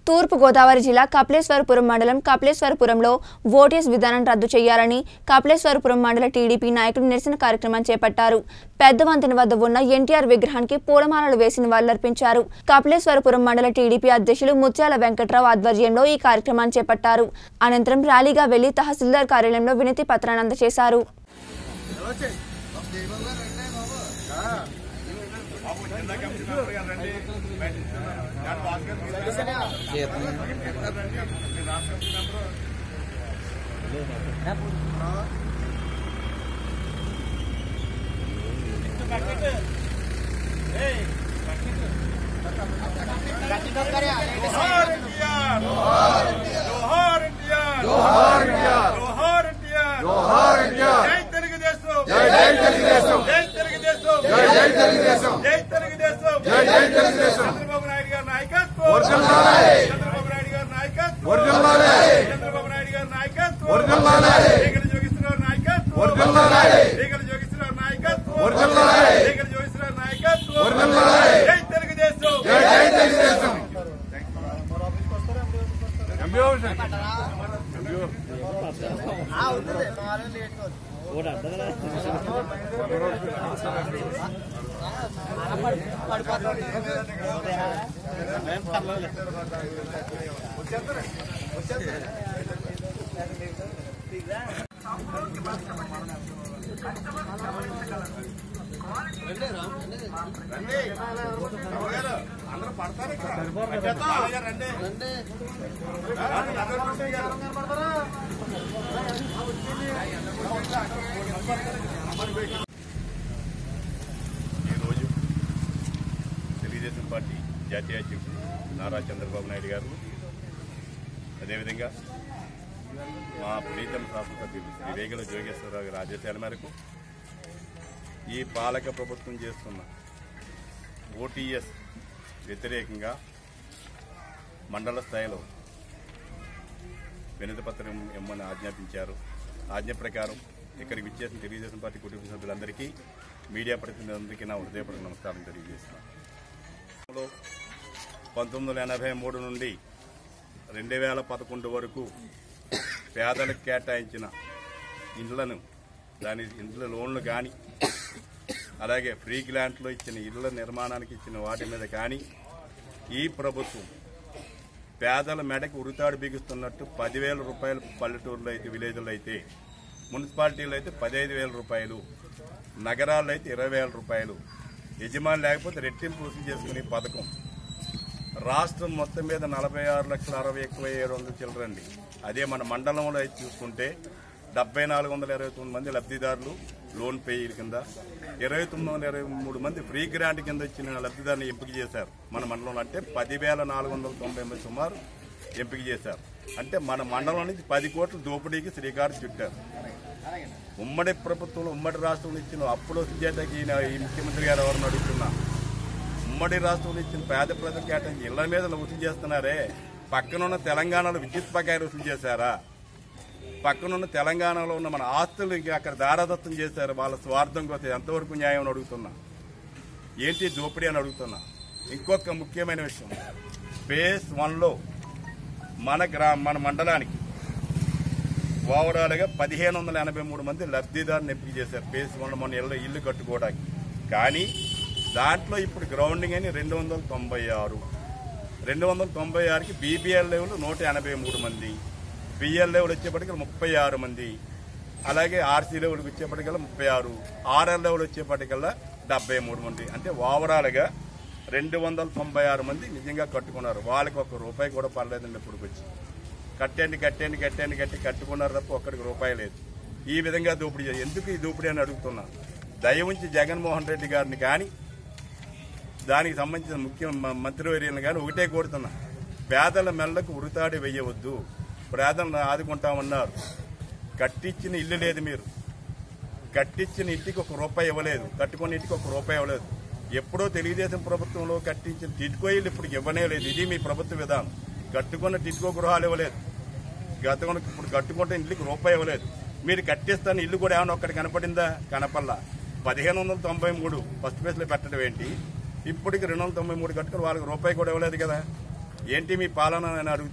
తూర్పు గోదావరి జిల్లా కపిలేశ్వరపురం మండలం కపిలేశ్వరపురంలో ఓటీఎస్ విధానం రద్దు చేయాలని కపిలేశ్వరపురం మండల టీడీపీ నాయకులు నిరసన కార్యక్రమం చేపట్టారు. పెద్ద వంతెన వద్ద ఉన్న ఎన్టీఆర్ విగ్రహానికి పూలమాలలు వేసి నివాళులర్పించారు. కపిలేశ్వరపురం మండల టీడీపీ అధ్యక్షులు ముత్యాల వెంకట్రావు ఆధ్వర్యంలో ఈ కార్యక్రమాన్ని చేపట్టారు. అనంతరం ర్యాలీగా వెళ్లి తహసీల్దార్ కార్యాలయంలో వినతి పత్రాన్ని అందజేశారు. తెలుగుదేశం పార్టీ జాతీయ అధ్యక్షుడు నారా చంద్రబాబు నాయుడు గారు, అదేవిధంగా మా ప్రీతం శాసనసభ్యులు శ్రీ రేగల జోగేశ్వరరావు గారి ఆదేశాల మేరకు ఈ పాలక ప్రభుత్వం చేస్తున్న ఓటీఎస్ వ్యతిరేకంగా మండల స్థాయిలో వినతి పత్రం ఇమ్మని ఆజ్ఞాపించారు. ఆజ్ఞ ప్రకారం ఇక్కడికి విచ్చేసిన తెలుగుదేశం పార్టీ కుటుంబ సభ్యులందరికీ, మీడియా ప్రతినిధులందరికీ నా హృదయపూర్వక నమస్కారం తెలియజేస్తున్నాను. 1983 నుండి 2011 వరకు పేదలకు కేటాయించిన ఇండ్లను, ఇండ్ల లోన్లు కానీ, అలాగే ఫ్రీ గ్రాంట్లో ఇచ్చిన ఇళ్ల నిర్మాణానికి ఇచ్చిన వాటి మీద కానీ ఈ ప్రభుత్వం పేదల మెడకు ఉరితాడు బిగుస్తున్నట్టు 10,000 రూపాయలు పల్లెటూరులో అయితే, విలేజ్లో అయితే, మున్సిపాలిటీలో అయితే 15,000 రూపాయలు, నగరాల్లో అయితే 20,000 రూపాయలు, యజమాని లేకపోతే రెట్టింపు వసూలు చేసుకునే పథకం రాష్ట్రం మొత్తం మీద 46,60,700 చిల్లరండి. అదే మన మండలంలో అయితే చూసుకుంటే 7,429 మంది లబ్ధిదారులు లోన్ పేయీల కింద, 2,923 మంది ఫ్రీ గ్రాంట్ కింద ఇచ్చిన లబ్ధిదారుని ఎంపిక చేశారు మన మండలంలో. అంటే 10,490 సుమారు ఎంపిక చేశారు. అంటే మన మండలం నుంచి 10 కోట్ల దోపిడీకి శ్రీకారం చుట్టారు. ఉమ్మడి ప్రభుత్వంలో, ఉమ్మడి రాష్ట్రంలో ఇచ్చిన అప్పులు చేతకి ఈ ముఖ్యమంత్రి గారు ఎవరిని అడుగుతున్నా, ఉమ్మడి రాష్ట్రంలో ఇచ్చిన పేద ప్రజలు కేటాయించి ఇళ్ల మీద వసూలు చేస్తున్నారే, పక్కనున్న తెలంగాణలో విద్యుత్ బకాయిలు వసూలు చేశారా? పక్కనున్న తెలంగాణలో ఉన్న మన ఆస్తులు అక్కడ దారాదత్తం చేశారు వాళ్ళ స్వార్థం కోసం. ఎంతవరకు న్యాయం అని అడుగుతున్నా, ఏంటి దోపిడీ అని అడుగుతున్నా. ఇంకొక ముఖ్యమైన విషయం, ఫేజ్ 1లో మన మండలానికి ఓవరాల్గా 1,583 మంది లబ్ధిదారుని ఎంపిక చేశారు ఫేజ్ 1లో మన ఇల్లు కట్టుకోవడానికి. కానీ దాంట్లో ఇప్పుడు గ్రౌండింగ్ అని 296కి బీబీఎల్ లెవెల్ 183 మంది, బిఎల్ లెవెల్ వచ్చేప్పటికల్లా 36 మంది, అలాగే ఆర్సీ లెవెల్కి వచ్చేప్పటికల్లా 36, ఆర్ఎల్ లెవెల్ వచ్చేప్పటికల్లా 73 మంది. అంటే ఓవరాల్గా 296 మంది నిజంగా కట్టుకున్నారు. వాళ్ళకి ₹1 కూడా పర్లేదండి. ఇప్పుడు వచ్చి కట్టి కట్టుకున్నారు తప్ప ఒక్కడికి రూపాయి లేదు. ఈ విధంగా దోపిడీ. ఎందుకు ఈ దోపిడీ అని అడుగుతున్నా. దయ ఉంచి జగన్మోహన్ రెడ్డి గారిని కానీ, దానికి సంబంధించిన ముఖ్య మంత్రివర్యులను కానీ ఒకటే కోరుతున్నా, పేదల మెల్లకు ఉరితాడి వేయవద్దు. పేదలను ఆదుకుంటామన్నారు, కట్టించిన ఇల్లు లేదు, మీరు కట్టించిన ఇంటికి ₹1 ఇవ్వలేదు, కట్టుకున్న ఇంటికి ₹1 ఇవ్వలేదు. ఎప్పుడో తెలుగుదేశం ప్రభుత్వంలో కట్టించిన టిట్కో ఇల్లు ఇప్పుడు ఇవ్వనే లేదు. ఇది మీ ప్రభుత్వ విధానం. కట్టుకున్న టిట్కో గృహాలు ఇవ్వలేదు, ఇప్పుడు కట్టుకుంటే ఇంటికి ₹1 ఇవ్వలేదు. మీరు కట్టిస్తాను ఇల్లు కూడా ఏమన్నా ఒక్కటి కనపడిందా? కనపల్లా. 1593 ఫస్ట్ ఫేజ్ లో పెట్టడం ఏంటి? ఇప్పటికి 293 కట్టుకుని వాళ్ళకి ₹1 కూడా ఇవ్వలేదు కదా. ఏంటి మీ పాలన అని అడుగుతారు.